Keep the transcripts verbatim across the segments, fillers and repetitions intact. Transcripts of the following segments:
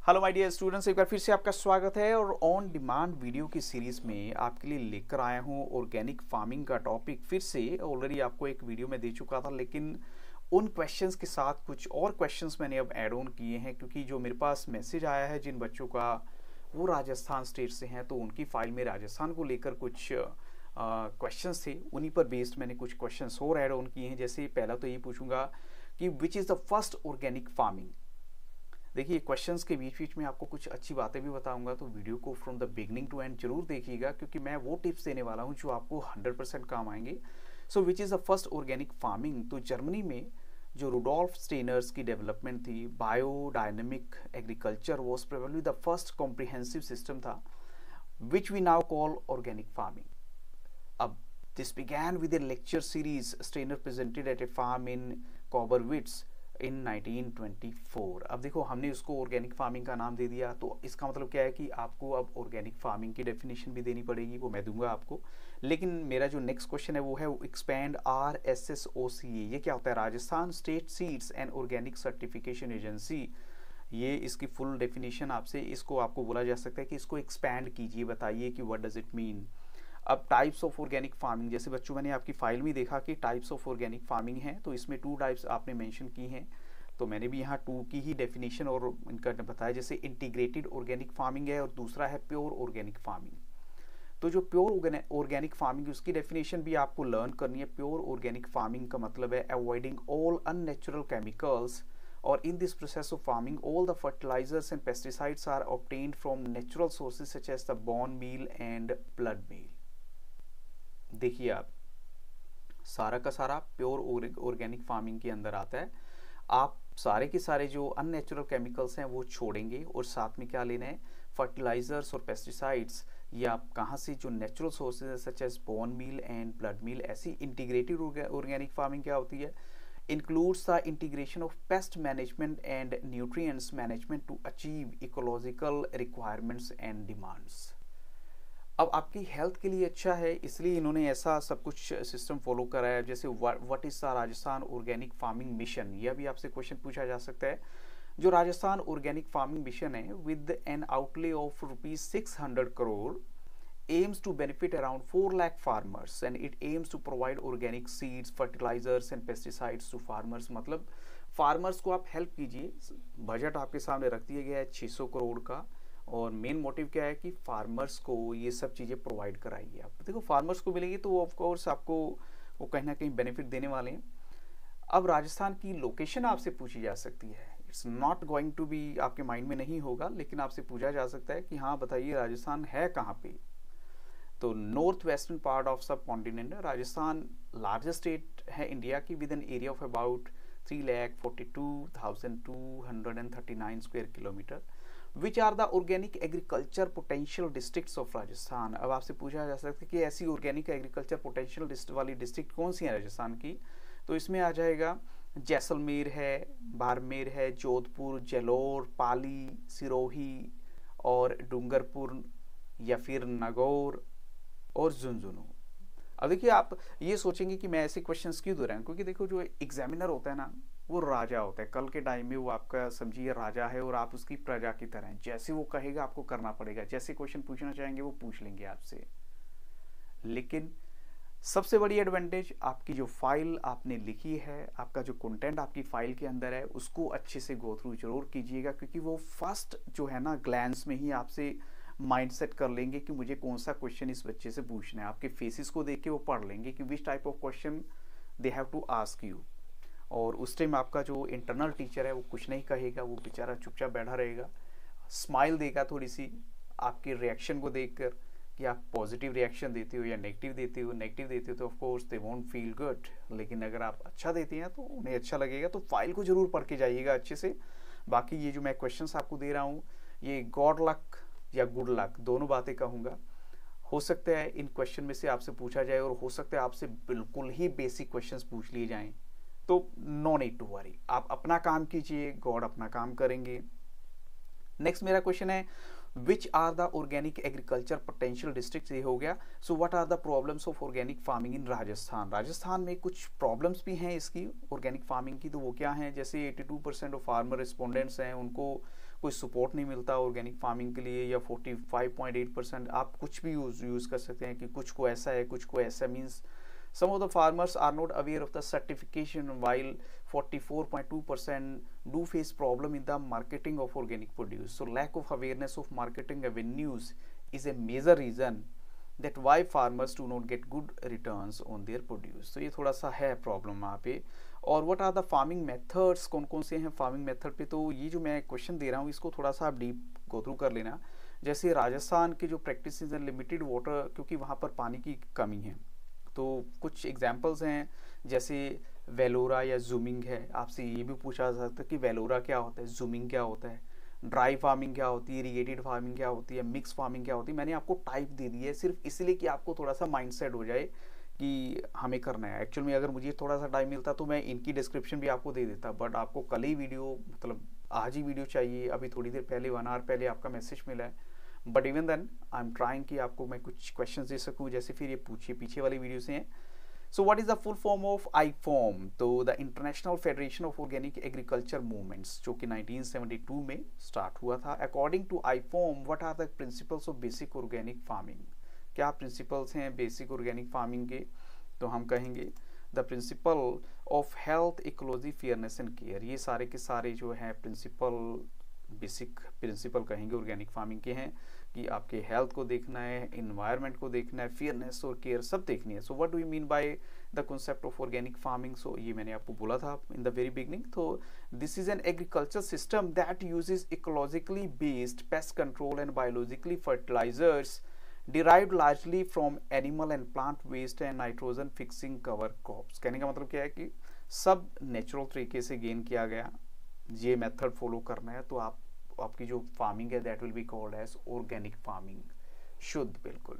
Hello my dear students, एक बार फिर से आपका स्वागत है। और ऑन डिमांड वीडियो की सीरीज में आपके लिए लेकर आया हूँ ऑर्गेनिक फार्मिंग का टॉपिक। फिर से ऑलरेडी आपको एक वीडियो में दे चुका था, लेकिन उन क्वेश्चंस के साथ कुछ और क्वेश्चंस मैंने अब ऐड ऑन किए हैं, क्योंकि जो मेरे पास मैसेज आया है जिन बच्चों का वो राजस्थान स्टेट से हैं, तो उनकी फाइल में राजस्थान को लेकर कुछ क्वेश्चंस थे। उन्हीं पर बेस्ड मैंने कुछ क्वेश्चंस और ऐड ऑन किए हैं। जैसे पहला तो ये पूछूंगा कि which is the first organic farming. देखिए, क्वेश्चंस के बीच बीच में आपको कुछ अच्छी बातें भी बताऊंगा, तो वीडियो को from the beginning to end जरूर देखिएगा, क्योंकि मैं वो टिप्स देने वाला हूं जो आपको हंड्रेड परसेंट काम आएंगे। So which is the first organic farming. तो जर्मनी में जो रुडोल्फ स्टेनर्स की डेवलपमेंट थी, biodynamic agriculture was probably the first comprehensive system था which we now call organic farming. अब this began with a lecture series Steiner presented at a farm in Koberwitz in nineteen twenty four. अब देखो, हमने उसको organic farming का नाम दे दिया, तो इसका मतलब क्या है कि आपको अब ऑर्गेनिक फार्मिंग की डेफिनेशन भी देनी पड़ेगी, वो मैं दूंगा आपको। लेकिन मेरा जो नेक्स्ट क्वेश्चन है वो है expand R S S O C A. ये क्या होता है? Rajasthan state seeds and organic certification agency. ये इसकी फुल डेफिनेशन आपसे इसको आपको बोला जा सकता है कि इसको एक्सपैंड कीजिए, बताइए कि व्हाट डज इट मीन। अब टाइप्स ऑफ ऑर्गेनिक फार्मिंग, जैसे बच्चों मैंने आपकी फाइल में देखा कि टाइप्स ऑफ ऑर्गेनिक फार्मिंग है, तो इसमें टू टाइप्स आपने मेंशन की हैं, तो मैंने भी यहाँ टू की ही डेफिनेशन और इनका बताया। जैसे इंटीग्रेटेड ऑर्गेनिक फार्मिंग है और दूसरा है प्योर ऑर्गेनिक फार्मिंग। तो जो प्योर ऑर्गेनिक फार्मिंग उसकी डेफिनेशन भी आपको लर्न करनी है। प्योर ऑर्गेनिक फार्मिंग का मतलब है अवॉइडिंग ऑल अननेचुरल केमिकल्स, और in this process of farming all the fertilisers and pesticides are obtained from natural sources such as the bone meal and blood meal. देखिए, आप सारा का सारा प्योर ऑर्गेनिक फार्मिंग के अंदर आता है। आप सारे के सारे जो अननेचुरल केमिकल्स हैं वो छोड़ेंगे, और साथ में क्या लेना है? फर्टिलाइजर्स और पेस्टिसाइड्स। ये आप कहाँ से? जो नेचुरल सोर्सेज है such as bone meal and blood meal. ऐसी इंटीग्रेटेड ऑर्गेनिक फार्मिंग क्या होती है? includes the integration of pest management and nutrients management to achieve ecological requirements and demands। अब आपकी हेल्थ के लिए अच्छा है, इसलिए इन्होंने ऐसा सब कुछ सिस्टम फॉलो करा है। जैसे what is the Rajasthan organic farming mission, यह भी आपसे क्वेश्चन पूछा जा सकता है। जो राजस्थान ऑर्गेनिक फार्मिंग मिशन है with an outlay of rupees six hundred crore aims to benefit around four lakh farmers and it aims to provide organic seeds, fertilizers and pesticides to farmers। मतलब फार्मर्स को आप help कीजिए। Budget आपके सामने रख दिया गया है छह सौ करोड़ का, और मेन मोटिव क्या है कि फार्मर्स को ये सब चीज़ें प्रोवाइड कराइए। आप देखो, फार्मर्स को मिलेगी तो ऑफ कोर्स आपको वो कहीं ना कहीं बेनिफिट देने वाले हैं। अब राजस्थान की लोकेशन आपसे पूछी जा सकती है। It's not going to be, आपके माइंड में नहीं होगा, लेकिन आपसे पूछा जा सकता है कि हाँ बताइए राजस्थान है कहाँ पे। तो north western part of subcontinent. Rajasthan largest state है इंडिया की with an area of about three lakh forty two thousand two hundred and thirty nine square kilometre. Which are the organic agriculture potential districts of Rajasthan. अब आपसे पूछा जा सकता है कि ऐसी ऑर्गेनिक एग्रीकल्चर पोटेंशियल वाली डिस्ट्रिक्ट कौन सी है राजस्थान की। तो इसमें आ जाएगा जैसलमेर है, बाड़मेर है, जोधपुर, जालौर, पाली, सिरोही और डूंगरपुर या फिर नागौर और झुंझुनू। अब देखिए, आप ये सोचेंगे कि मैं ऐसे क्वेश्चंस क्यों दे रहा हूँ, क्योंकि देखो जो एग्जामिनर होता है ना, वो राजा होता है। कल के टाइम में वो आपका समझिए राजा है और आप उसकी प्रजा की तरह हैं। जैसे वो कहेगा आपको करना पड़ेगा, जैसे क्वेश्चन पूछना चाहेंगे वो पूछ लेंगे आपसे। लेकिन सबसे बड़ी एडवांटेज, आपकी जो फाइल आपने लिखी है, आपका जो कंटेंट आपकी फाइल के अंदर है, उसको अच्छे से गो थ्रू जरूर कीजिएगा, क्योंकि वो फर्स्ट जो है ना ग्लैंस में ही आपसे माइंडसेट कर लेंगे कि मुझे कौन सा क्वेश्चन इस बच्चे से पूछना है। आपके फेसेस को देख के वो पढ़ लेंगे कि which type of question they have to ask you. और उस टाइम आपका जो इंटरनल टीचर है वो कुछ नहीं कहेगा, वो बेचारा चुपचाप बैठा रहेगा, स्माइल देगा थोड़ी सी आपके रिएक्शन को देखकर कि आप पॉजिटिव रिएक्शन देते हो या नेगेटिव देते हो। नेगेटिव देते हो तो of course they won't feel good, लेकिन अगर आप अच्छा देते हैं तो उन्हें अच्छा लगेगा। तो फाइल को जरूर पढ़ के जाइएगा अच्छे से। बाकी ये जो मैं क्वेश्चंस आपको दे रहा हूँ, ये गॉड लक या गुड लक दोनों बातें कहूँगा। हो सकता है इन क्वेश्चन में से आपसे पूछा जाए, और हो सकता है आपसे बिल्कुल ही बेसिक क्वेश्चंस पूछ लिए जाएं, तो नो नीड टू वरी। आप अपना काम कीजिए, गॉड अपना काम करेंगे। नेक्स्ट मेरा क्वेश्चन है which are the organic agriculture potential district. ये हो गया। So what are the problems of organic farming in Rajasthan. Rajasthan में कुछ प्रॉब्लम्स भी हैं इसकी ऑर्गेनिक फार्मिंग की, तो वो क्या हैं? जैसे eighty two percent of farmer respondents हैं, उनको कोई सपोर्ट नहीं मिलता ऑर्गेनिक फार्मिंग के लिए, या forty five point eight percent आप कुछ भी यूज यूज़ कर सकते हैं कि कुछ को ऐसा है कुछ को ऐसा, means some of the farmers are not aware of the certification, while forty-four point two percent do face problem in the marketing of organic produce. So lack of awareness of marketing avenues is a major reason that why farmers do not get good returns on their produce. तो ये थोड़ा सा है problem वहाँ पे। और what are the farming methods, कौन कौन से हैं फार्मिंग मेथड पे, तो ये जो मैं क्वेश्चन दे रहा हूँ इसको थोड़ा सा आप डीप गो थ्रू कर लेना। जैसे राजस्थान के जो प्रैक्टिस हैं लिमिटेड वाटर, क्योंकि वहाँ पर पानी की कमी है, तो कुछ एग्जांपल्स हैं जैसे वेलोरा या जूमिंग है। आपसे ये भी पूछा जा सकता है कि वेलोरा क्या होता है, जूमिंग क्या होता है, ड्राई फार्मिंग क्या होती है, इरीगेटेड फार्मिंग क्या होती है, मिक्स फार्मिंग क्या होती है। मैंने आपको टाइप दे दी है सिर्फ इसलिए कि आपको थोड़ा सा माइंडसेट हो जाए कि हमें करना है। एक्चुअल में अगर मुझे थोड़ा सा टाइम मिलता तो मैं इनकी डिस्क्रिप्शन भी आपको दे देता, बट आपको कल ही वीडियो, मतलब आज ही वीडियो चाहिए। अभी थोड़ी देर पहले, वन आवर पहले आपका मैसेज मिला है, but even then I am trying कि आपको मैं कुछ क्वेश्चंस दे सकूं। जैसे फिर ये पूछिए, पीछे वाली वीडियो से हैं। So what is the full form of IFOAM, तो the International Federation of organic Agriculture Movements, जो कि नाइनटीन सेवेंटी टू में स्टार्ट हुआ था। According to IFOAM, what are the principles of basic organic farming, क्या principles हैं basic organic farming के, तो हम कहेंगे the principle of health, ecology, fairness and care. ये सारे के सारे जो है प्रिंसिपल, बेसिक प्रिंसिपल कहेंगे ऑर्गेनिक फार्मिंग के हैं कि आपके हेल्थ को देखना है, इन्वायरमेंट को देखना है, फेयरनेस और केयर सब देखनी है। So what do you mean by the concept of organic farming, so ये मैंने आपको बोला था इन द वेरी बिगनिंग। तो this is an agriculture system that uses ecologically based pest control and biologically fertilisers derived largely from animal and plant waste and nitrogen fixing cover crops। कहने का मतलब क्या है कि सब नेचुरल तरीके से गेन किया गया, ये मेथड फॉलो करना है तो आप आपकी जो फार्मिंग है that will be called as organic farming, शुद्ध बिल्कुल।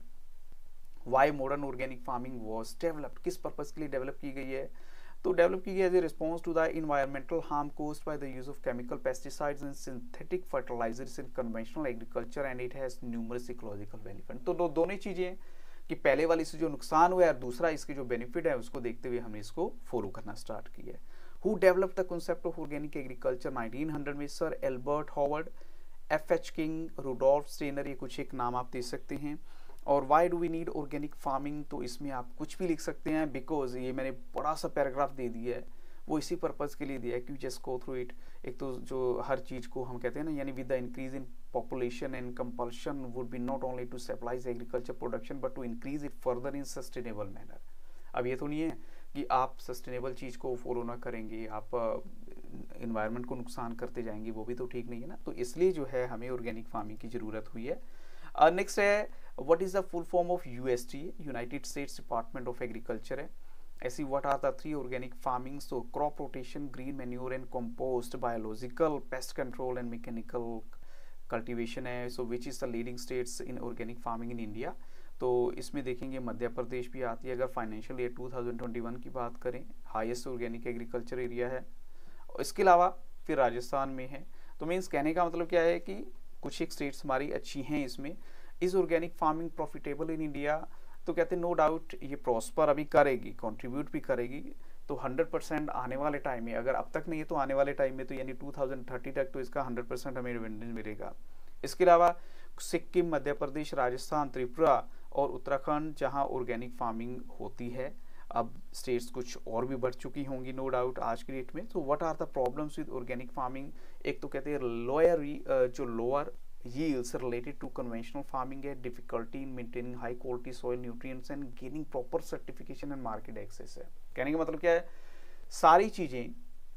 Why modern organic farming was developed, किस पर्पज के लिए डेवलप की गई है, तो डेवलप की गई as a response to the environmental harm caused by the use of chemical pesticides and synthetic fertilizers in conventional agriculture and it has numerous ecological benefit. तो दो दोनों चीजें कि पहले वाली से जो नुकसान हुआ है और दूसरा इसके जो बेनिफिट है उसको देखते हुए हमने इसको फॉलो करना स्टार्ट किया है। Who developed the concept of organic agriculture nineteen hundred में, sir Albert Howard, F H King, Rudolf Steiner, ये कुछ एक नाम आप दे सकते हैं। और why do we need organic farming, तो इसमें आप कुछ भी लिख सकते हैं, बिकॉज ये मैंने बड़ा सा पैराग्राफ दे दिया है, वो इसी पर्पज के लिए दिया है कि जस्ट गो थ्रू इट। एक तो जो हर चीज़ को हम कहते हैं ना, यानी with the increase in population and compulsion would be not only to supplies agriculture production but to increase it further in sustainable manner. अब ये तो नहीं है कि आप सस्टेनेबल चीज़ को फॉलो ना करेंगे, आप इन्वायरमेंट को नुकसान करते जाएंगे, वो भी तो ठीक नहीं है ना। तो इसलिए जो है हमें ऑर्गेनिक फार्मिंग की ज़रूरत हुई है। नेक्स्ट है what is the full form of U S D, United States Department of Agriculture है। ऐसी what are the three organic farming, so crop rotation, green manure and compost, biological, pest control and mechanical cultivation है। So which is the leading states in organic farming in India, तो इसमें देखेंगे मध्य प्रदेश भी आती है। अगर financial year two thousand twenty one की बात करें, हाईएस्ट ऑर्गेनिक एग्रीकल्चर एरिया है। इसके अलावा फिर राजस्थान में है। तो मीन्स कहने का मतलब क्या है कि कुछ एक स्टेट्स हमारी अच्छी हैं इसमें। Is organic farming profitable in India, तो कहते हैं नो डाउट ये प्रॉस्पर अभी करेगी, कंट्रीब्यूट भी करेगी, तो हंड्रेड परसेंट आने वाले टाइम में, अगर अब तक नहीं है तो आने वाले टाइम में, तो यानी टू थाउजेंड थर्टी तक तो इसका हंड्रेड परसेंट हमें डिविडेंड मिलेगा। इसके अलावा सिक्किम, मध्य प्रदेश, राजस्थान, त्रिपुरा और उत्तराखंड जहां ऑर्गेनिक फार्मिंग होती है, अब स्टेट्स कुछ और भी बढ़ चुकी होंगी नो डाउट आज की डेट में। तो what are the problems with organic farming, एक तो कहते हैं लोअर जो lower yields related to conventional farming है, difficulty in maintaining high quality soil nutrients and gaining proper certification and market access है। कहने का मतलब क्या है, सारी चीजें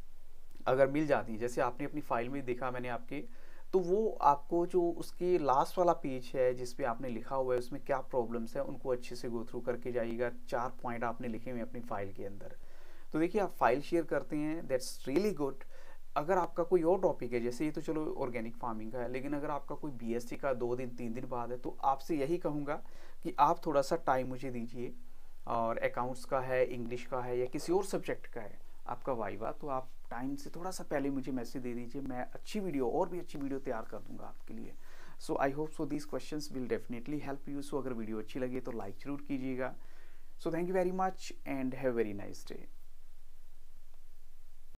अगर मिल जाती हैं, जैसे आपने अपनी फाइल में देखा मैंने आपके, तो वो आपको जो उसके लास्ट वाला पेज है जिसपे आपने लिखा हुआ है उसमें क्या प्रॉब्लम्स है उनको अच्छे से गो थ्रू करके जाइएगा। चार पॉइंट आपने लिखे हुए अपनी फाइल के अंदर। तो देखिए आप फाइल शेयर करते हैं, दैट्स रियली गुड। अगर आपका कोई और टॉपिक है, जैसे ये तो चलो ऑर्गेनिक फार्मिंग का है, लेकिन अगर आपका कोई बीएससी का दो दिन तीन दिन बाद है, तो आपसे यही कहूँगा कि आप थोड़ा सा टाइम मुझे दीजिए, और अकाउंट्स का है, इंग्लिश का है, या किसी और सब्जेक्ट का है आपका वाइवा, तो आप टाइम से थोड़ा सा पहले मुझे मैसेज दे दीजिए, मैं अच्छी वीडियो और भी अच्छी वीडियो तैयार कर दूंगा आपके लिए। So I hope so this questions will definitely help you. So अगर वीडियो अच्छी लगे तो लाइक जरूर कीजिएगा। So thank you very much and have very nice day.